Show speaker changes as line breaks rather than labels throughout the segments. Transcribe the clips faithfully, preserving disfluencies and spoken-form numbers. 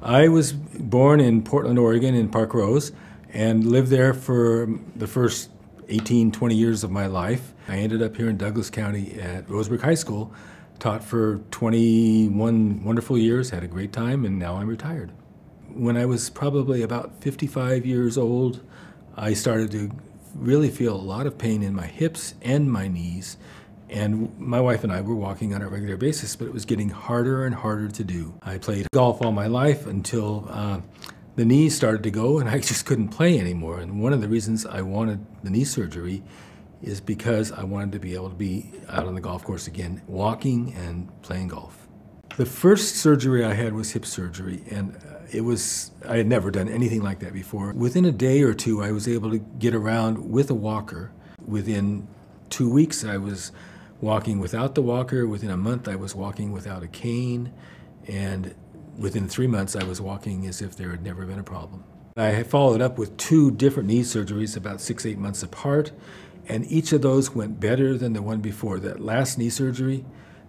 I was born in Portland, Oregon, in Park Rose, and lived there for the first eighteen, twenty years of my life. I ended up here in Douglas County at Roseburg High School, taught for twenty-one wonderful years, had a great time, and now I'm retired. When I was probably about fifty-five years old, I started to really feel a lot of pain in my hips and my knees. And my wife and I were walking on a regular basis, but it was getting harder and harder to do. I played golf all my life until uh, the knees started to go and I just couldn't play anymore. And one of the reasons I wanted the knee surgery is because I wanted to be able to be out on the golf course again, walking and playing golf. The first surgery I had was hip surgery, and it was, I had never done anything like that before. Within a day or two, I was able to get around with a walker. Within two weeks, I was walking without the walker. Within a month, I was walking without a cane. And within three months, I was walking as if there had never been a problem. I had followed up with two different knee surgeries about six, eight months apart, and each of those went better than the one before. That last knee surgery,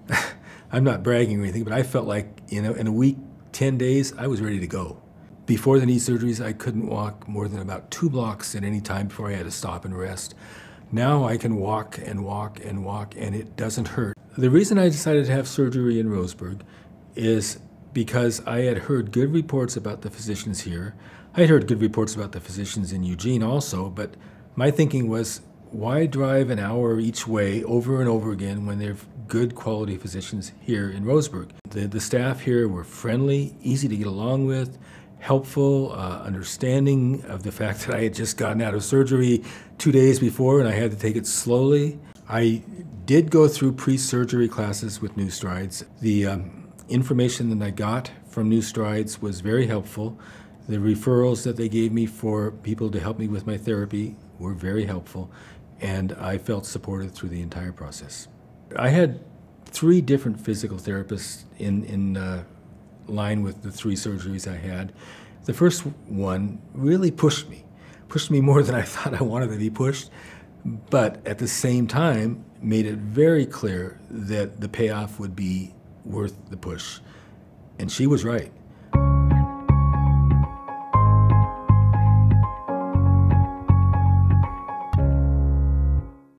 I'm not bragging or anything, but I felt like, you know, in a week, ten days, I was ready to go. Before the knee surgeries, I couldn't walk more than about two blocks at any time before I had to stop and rest. Now I can walk and walk and walk, and it doesn't hurt. The reason I decided to have surgery in Roseburg is because I had heard good reports about the physicians here. I had heard good reports about the physicians in Eugene also, but my thinking was, why drive an hour each way over and over again when there are good quality physicians here in Roseburg? The, the staff here were friendly, easy to get along with, helpful, uh, understanding of the fact that I had just gotten out of surgery two days before and I had to take it slowly. I did go through pre-surgery classes with New Strides. The um, information that I got from New Strides was very helpful. The referrals that they gave me for people to help me with my therapy were very helpful, and I felt supported through the entire process. I had three different physical therapists in, in uh, line with the three surgeries I had. The first one really pushed me, pushed me more than I thought I wanted to be pushed, but at the same time made it very clear that the payoff would be worth the push. And she was right.